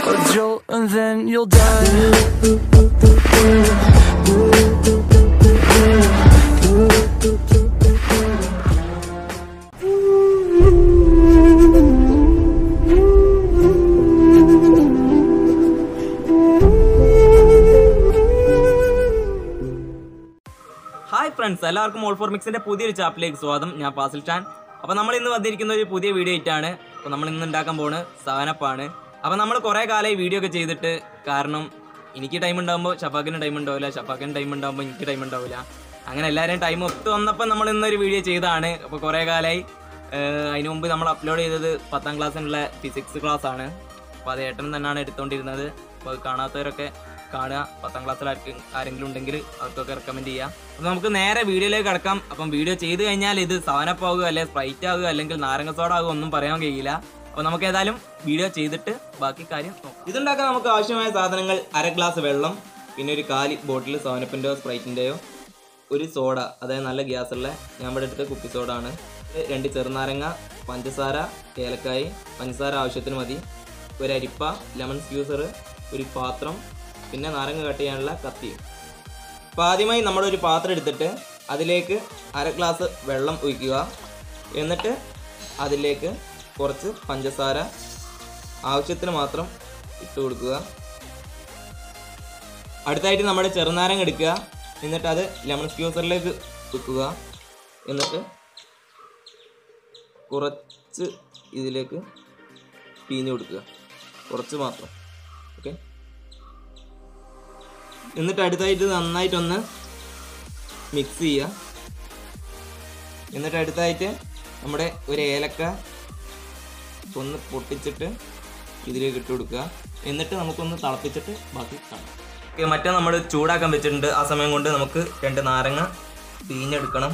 a jolt and then you'll die. Hi friends, എല്ലാവർക്കും all four മിക്സിൻ്റെ പുതിയൊരു ചാപ്പിലേക്ക് സ്വാഗതം. ഞാൻ ഫാസിൽ ഖാൻ. അപ്പോൾ നമ്മൾ ഇന്ന് വന്നിരിക്കുന്ന ഒരു പുതിയ വീഡിയോ ആയിട്ടാണ്. അപ്പോൾ നമ്മൾ ഇന്ന് ഉണ്ടാക്കാൻ പോകുന്നത് സാനപ്പാണ്. അപ്പോൾ നമ്മൾ കുറേ കാലമായി വീഡിയോ ഒക്കെ ചെയ്തിട്ട്, കാരണം എനിക്ക് ടൈം ഉണ്ടാകുമ്പോൾ ഷഫാക്കിന് ടൈം ഉണ്ടാവില്ല, ഷഫാക്കിന് ടൈം ഉണ്ടാകുമ്പോൾ എനിക്ക് ടൈം ഉണ്ടാവില്ല. അങ്ങനെ എല്ലാവരെയും ടൈം ഒത്തു വന്നപ്പോൾ നമ്മൾ ഇന്നൊരു വീഡിയോ ചെയ്തതാണ്. അപ്പോൾ കുറേ കാലമായി. അതിന് മുമ്പ് നമ്മൾ അപ്ലോഡ് ചെയ്തത് 10ാം ക്ലാസ്സിനുള്ള ഫിസിക്സ് ക്ലാസ് ആണ്. അപ്പോൾ അത് ഏട്ടൻ തന്നെയാണ് എടുത്തുകൊണ്ടിരുന്നത്. അപ്പോൾ അത് കാണാത്തവരൊക്കെ കാണുക. 10ാം ക്ലാസ്സിൽ ആരെങ്കിലും ഉണ്ടെങ്കിൽ അവർക്കൊക്കെ റെക്കമെൻഡ് ചെയ്യാം. അപ്പോൾ നമുക്ക് നേരെ വീഡിയോയിലേക്ക് കിടക്കാം. അപ്പം വീഡിയോ ചെയ്ത് കഴിഞ്ഞാൽ ഇത് സാനപ്പാവുക, അല്ലെങ്കിൽ സ്പ്രൈറ്റ് ആവുക, അല്ലെങ്കിൽ നാരങ്ങ സോഡ ആവുക ഒന്നും പറയാൻ കഴിയില്ല. അപ്പോൾ നമുക്ക് ഏതായാലും വീഡിയോ ചെയ്തിട്ട് ബാക്കി കാര്യം നോക്കാം. ഇതുണ്ടാക്കാൻ നമുക്ക് ആവശ്യമായ സാധനങ്ങൾ: 1/2 ഗ്ലാസ് വെള്ളം, പിന്നെ ഒരു 1/4 ബോട്ടിൽ സാനപ്പിൻ്റെയോ സ്പ്രൈറ്റിൻ്റെയോ, ഒരു സോഡ, അതായത് നല്ല ഗ്യാസുള്ള, ഞാൻ ഇവിടെ എടുത്ത കുപ്പി സോഡ ആണ്, 2 ചെറുനാരങ്ങ, പഞ്ചസാര, ഏലക്കായ്, പഞ്ചസാര ആവശ്യത്തിന് മതി, ഒരു അരിപ്പ, ലെമൺ സ്ക്യൂസർ, ഒരു പാത്രം, പിന്നെ നാരങ്ങ കട്ട് ചെയ്യാനുള്ള കത്തി. അപ്പോൾ ആദ്യമായി നമ്മളൊരു പാത്രം എടുത്തിട്ട് അതിലേക്ക് 1/2 ഗ്ലാസ് വെള്ളം ഒഴിക്കുക. എന്നിട്ട് അതിലേക്ക് കുറച്ച് പഞ്ചസാര ആവശ്യത്തിന് മാത്രം ഇട്ട് കൊടുക്കുക. അടുത്തായിട്ട് നമ്മുടെ ചെറുനാരങ്ങ എടുക്കുക. എന്നിട്ട് അത് ലെമൺ സ്ക്യൂസറിലേക്ക് വെക്കുക. എന്നിട്ട് കുറച്ച് ഇതിലേക്ക് പിഴിഞ്ഞ് കൊടുക്കുക, കുറച്ച് മാത്രം. ഓക്കെ. എന്നിട്ട് അടുത്തായിട്ട് നന്നായിട്ടൊന്ന് മിക്സ് ചെയ്യുക. എന്നിട്ട് അടുത്തായിട്ട് നമ്മുടെ ഒരു ഏലക്ക ഒന്ന് പൊട്ടിച്ചിട്ട് ഇതിലേക്ക് ഇട്ട് കൊടുക്കുക. എന്നിട്ട് നമുക്കൊന്ന് തിളപ്പിച്ചിട്ട് ബാക്കി കാണാം. ഓക്കെ, മറ്റേ നമ്മൾ ചൂടാക്കാൻ വെച്ചിട്ടുണ്ട്. ആ സമയം കൊണ്ട് നമുക്ക് 2 നാരങ്ങ പിഴിഞ്ഞെടുക്കണം.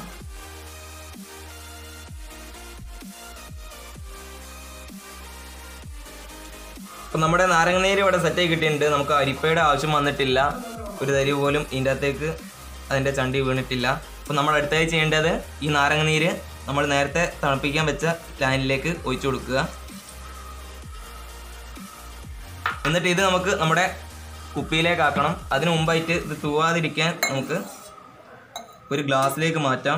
അപ്പം നമ്മുടെ നാരങ്ങനീര് ഇവിടെ സെറ്റായി കിട്ടിയിട്ടുണ്ട്. നമുക്ക് അരിപ്പയുടെ ആവശ്യം വന്നിട്ടില്ല. ഒരു തരി പോലും ഇതിൻ്റെ അകത്തേക്ക് അതിൻ്റെ ചണ്ടി വീണിട്ടില്ല. അപ്പോൾ നമ്മൾ അടുത്തായി ചെയ്യേണ്ടത് ഈ നാരങ്ങനീര് നമ്മൾ നേരത്തെ തണുപ്പിക്കാൻ വെച്ച ലാനിലേക്ക് ഒഴിച്ചു കൊടുക്കുക. എന്നിട്ട് ഇത് നമുക്ക് നമ്മുടെ കുപ്പിയിലേക്ക് ആക്കണം. അതിന് മുമ്പായിട്ട് ഇത് തൂവാതിരിക്കാൻ നമുക്ക് ഒരു ഗ്ലാസ്സിലേക്ക് മാറ്റാം.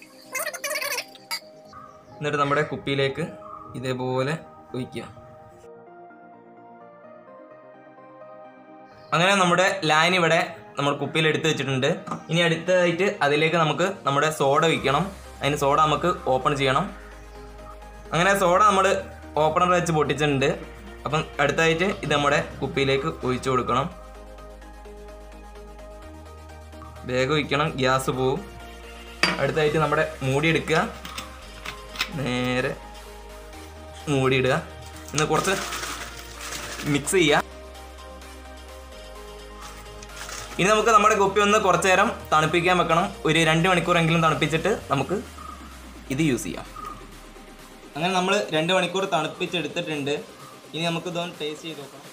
എന്നിട്ട് നമ്മുടെ കുപ്പിയിലേക്ക് ഇതേപോലെ ഒഴിക്കുക. അങ്ങനെ നമ്മുടെ ലായനി ഇവിടെ നമ്മൾ കുപ്പിയിൽ എടുത്ത് വെച്ചിട്ടുണ്ട്. ഇനി അടുത്തതായിട്ട് അതിലേക്ക് നമുക്ക് നമ്മുടെ സോഡ ഒഴിക്കണം. അതിന് സോഡ നമുക്ക് ഓപ്പൺ ചെയ്യണം. അങ്ങനെ സോഡ നമ്മൾ ഓപ്പണർ വെച്ച് പൊട്ടിച്ചിട്ടുണ്ട്. അപ്പം അടുത്തതായിട്ട് ഇത് നമ്മുടെ കുപ്പിയിലേക്ക് ഒഴിച്ചു കൊടുക്കണം. വേഗം ഒഴിക്കണം, ഗ്യാസ് പോവും. അടുത്തായിട്ട് നമ്മുടെ മൂടി എടുക്കുക, നേരെ മൂടിയിടുക. ഇന്ന് കുറച്ച് മിക്സ് ചെയ്യുക. ഇനി നമുക്ക് നമ്മുടെ കുപ്പി ഒന്ന് കുറച്ച് നേരം തണുപ്പിക്കാൻ വെക്കണം. ഒരു 2 മണിക്കൂറെങ്കിലും തണുപ്പിച്ചിട്ട് നമുക്ക് ഇത് യൂസ് ചെയ്യാം. അങ്ങനെ നമ്മൾ 2 മണിക്കൂർ തണുപ്പിച്ചെടുത്തിട്ടുണ്ട്. ഇനി നമുക്ക് ഇതൊന്ന് ടേസ്റ്റ് ചെയ്ത് നോക്കാം.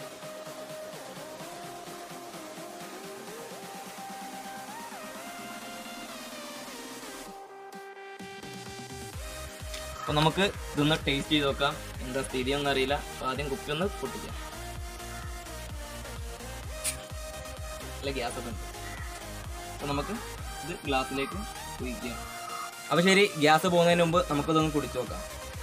അപ്പോൾ നമുക്ക് ഇതൊന്ന് ടേസ്റ്റ് ചെയ്ത് നോക്കാം. എന്താ സ്ഥിതി ഒന്നും അറിയില്ല. അപ്പോൾ ആദ്യം കുപ്പി ഒന്ന് പൊട്ടിക്കാം. അല്ല, ഗ്യാസൊക്കെ ഉണ്ട്. അപ്പോൾ നമുക്ക് ഇത് ഗ്ലാസ്സിലേക്ക് ഒഴിക്കാം. അപ്പോൾ ശരി, ഗ്യാസ് പോകുന്നതിന് മുമ്പ് നമുക്കിതൊന്ന് കുടിച്ചു നോക്കാം.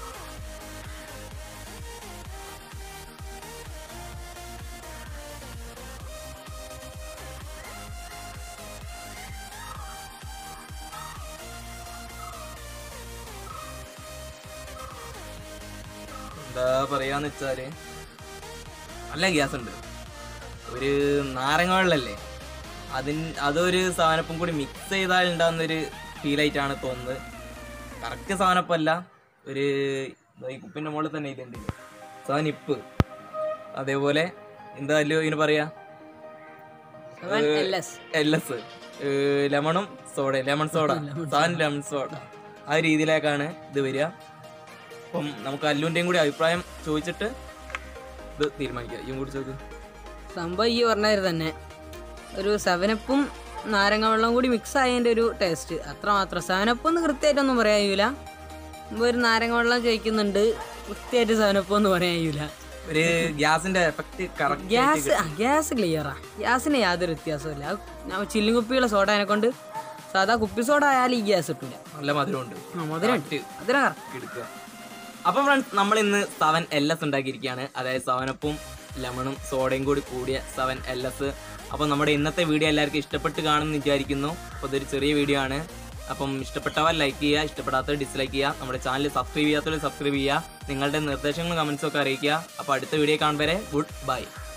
എന്താ പറയാന്ന് വെച്ചാൽ നല്ല ഗ്യാസ് ഉണ്ട്. ഒരു നാരങ്ങ വെള്ളമല്ലേ, അതൊരു സാധനപ്പം കൂടി മിക്സ് ചെയ്താൽ ഉണ്ടാകുന്നൊരു ഫീലായിട്ടാണ് തോന്നുന്നത്. കറക്റ്റ് സാധനപ്പല്ല, ഒരു ഈ കുപ്പിൻ്റെ മുകളിൽ തന്നെ ഇതുണ്ട് സാധനിപ്പ്. അതേപോലെ എന്തായാലും ഇതിന് പറയാ LS, ലെമണും സോഡ, ലെമൺ സോഡ, സാധനം ലെമൺ സോഡ, ആ രീതിയിലേക്കാണ് ഇത് വരിക. അപ്പം നമുക്ക് അല്ലുവിൻ്റെയും കൂടി അഭിപ്രായം ചോദിച്ചിട്ട് ഇത് തീരുമാനിക്കാം. ഈ കൂടി ചോദിക്കും. സംഭവം ഈ പറഞ്ഞത് തന്നെ ഒരു 7-അപ്പും നാരങ്ങ വെള്ളം കൂടി മിക്സ് ആയതിൻ്റെ ഒരു ടേസ്റ്റ് അത്രമാത്രം. 7-അപ്പ് എന്ന് കൃത്യമായിട്ടൊന്നും പറയാൻ കഴിയില്ല. മുമ്പ് ഒരു നാരങ്ങ വെള്ളം ചോദിക്കുന്നുണ്ട്, കൃത്യമായിട്ട് 7-അപ്പ് എന്ന് പറയാൻ കഴിയില്ല. ഒരു ഗ്യാസിന്റെ എഫക്ട് കറക്റ്റ്. ഗ്യാസ് ക്ലിയറാ, ഗ്യാസിന് യാതൊരു വ്യത്യാസമില്ല. ചില്ലും കുപ്പിയുള്ള സോഡ കൊണ്ട് സാധാ കുപ്പി സോഡ ആയാലും ഈ ഗ്യാസ് കിട്ടില്ല. നല്ല മധുരമുണ്ട്. മധുരം എടുക്കുക. അപ്പം ഫ്രണ്ട്സ് നമ്മൾ ഇന്ന് 7 LS ഉണ്ടാക്കിയിരിക്കുകയാണ്. അതായത് 7-ഉം ലെമണും സോഡയും കൂടി കൂടിയ 7 LS. അപ്പം നമ്മുടെ ഇന്നത്തെ വീഡിയോ എല്ലാവർക്കും ഇഷ്ടപ്പെട്ട് കാണുമെന്ന് വിചാരിക്കുന്നു. അപ്പോൾ ഇതൊരു ചെറിയ വീഡിയോ ആണ്. അപ്പം ഇഷ്ടപ്പെട്ടവർ ലൈക്ക് ചെയ്യുക, ഇഷ്ടപ്പെടാത്തവർ ഡിസ്ലൈക്ക് ചെയ്യുക. നമ്മുടെ ചാനൽ സബ്സ്ക്രൈബ് ചെയ്യാത്തവർ സബ്സ്ക്രൈബ് ചെയ്യുക. നിങ്ങളുടെ നിർദ്ദേശങ്ങളും കമൻസും ഒക്കെ അറിയിക്കുക. അപ്പോൾ അടുത്ത വീഡിയോ കാണും വരെ ഗുഡ് ബൈ.